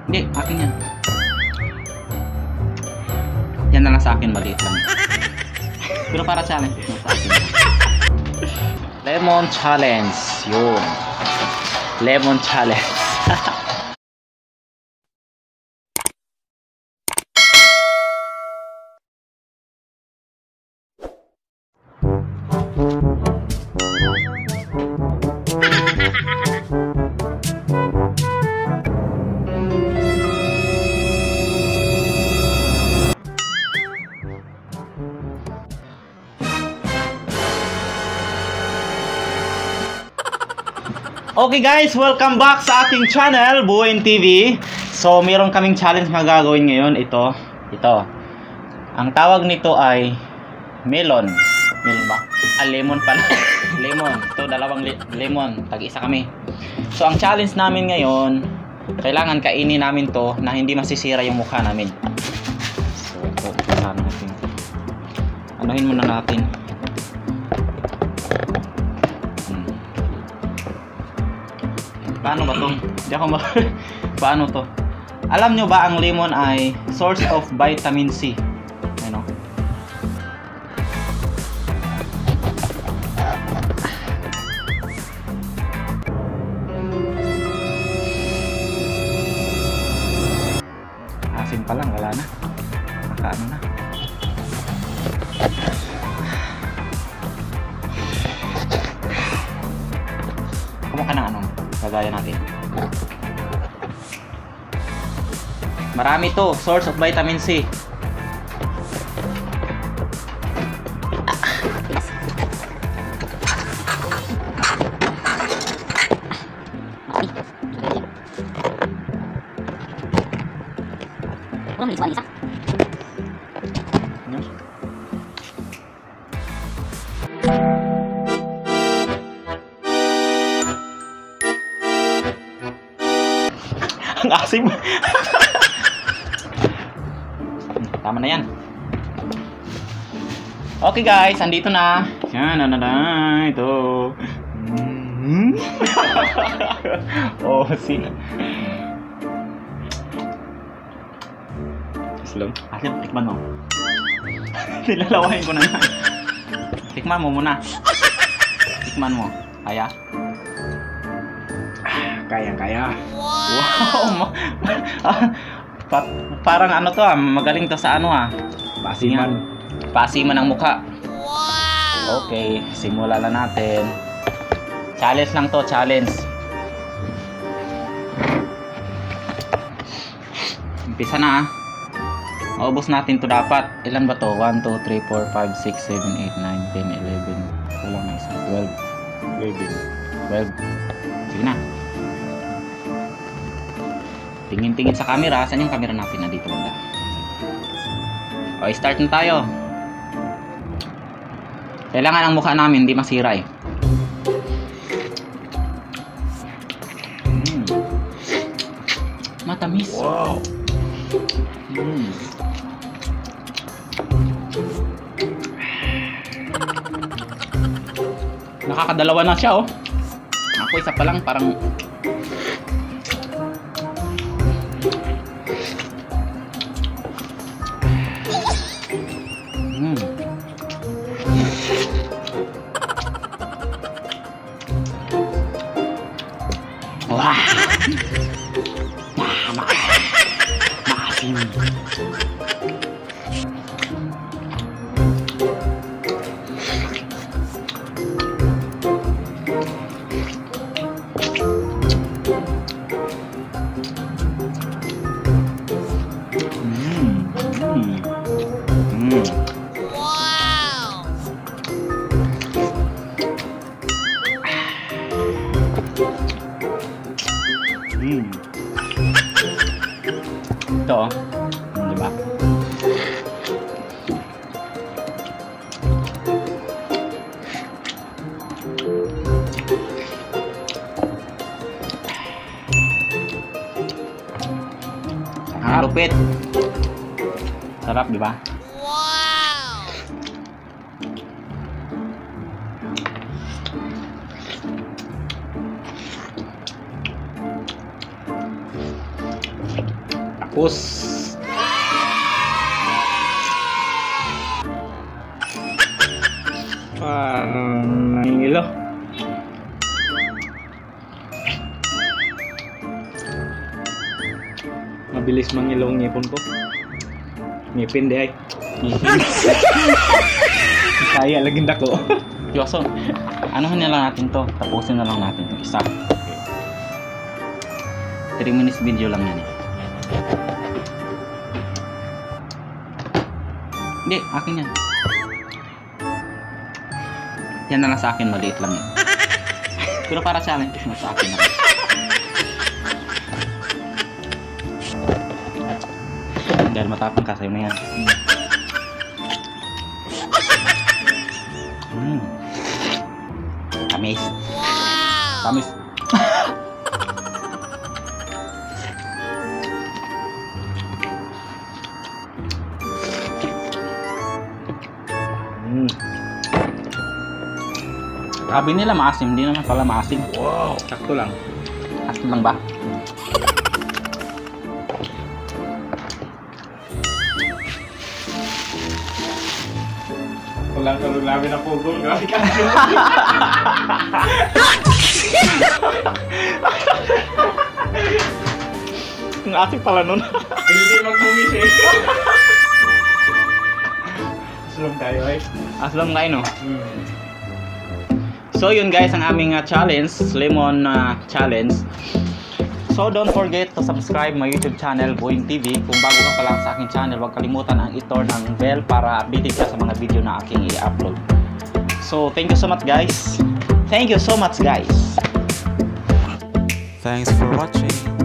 Hindi, akin yan. Yan na lang sa akin, maliit lang. Pero para challenge ito sa akin. Lemon challenge. Yun. Lemon challenge. Okay guys, welcome back sa ating channel, Buuin TV. So, meron kaming challenge na gagawin ngayon. Ito. Ang tawag nito ay melon. Melon ba? Lemon pala. Lemon. Ito, dalawang lemon. Tag-isa kami. So, ang challenge namin ngayon, kailangan kainin namin to na hindi masisira yung mukha namin. So, ito, paano natin? Anuhin muna natin. Paano ba to? Di ako paano to? Alam nyo ba ang lemon ay source of vitamin C? Ano? Asin pa lang, wala na. Nakaano na. Kumaka ng ano? Kagaya natin. Marami to, source of vitamin C. Ang asim. Tama na yan. Okay guys, andito na. Yan na. Ito. Oh, see. Slow. Asim, tikman mo. Nilalawahin ko na yan. Tikman mo muna. Tikman mo. Kaya? Kaya. Wow! Parang ano to magaling to sa ano Pasiman ng mukha. Wow! Okay, simulan na natin. Challenge lang to, challenge. Umpisa na Maubos natin to dapat. Ilan ba to? 1, 2, 3, 4, 5, 6, 7, 8, 9, 10, 11. Wala na isa. 12. Sige na. Tingin-tingin sa camera. Saan yung camera natin? Dito banda. Okay, start na tayo. Kailangan ang mukha namin hindi masira eh. Matamis. Wow. Nakakadalawa na siya oh. Ako isa pa lang parang wah. Maasim. Ito, di ba? Ang lupit. Sarap, di ba? Wow! Tapos nangingilo. Mabilis mangilo ang ngipon ko. Ngipin di ay. Ngipin. Kaya laging dako. Yoso. Anuhan na lang natin to. Tapusin na lang natin yung isa. 3 minutes video lang yan eh. Hindi, akin yan. Yan na lang sa akin, maliit lang yan. Pero para challenge mo sa akin na lang. Dahil matapang ka sa'yo na yan. Tamis. Tamis. Sabi nila maasim, hindi naman pala maasim. Wow, sakto lang. Sakto lang ba? Walang kalong namin na pugong. Grabe ka. Ang asim pala nun. Hindi magmumis eh. Aslong tayo eh. Aslong tayo no? So yun guys, ang aming challenge, lemon challenge. So don't forget to subscribe my YouTube channel, Boying TV. Kung bago ka pa lang sa aking channel, huwag kalimutan ang i-turn ang bell para updated ka sa mga video na aking i-upload. So thank you so much guys. Thank you so much guys. Thanks for watching.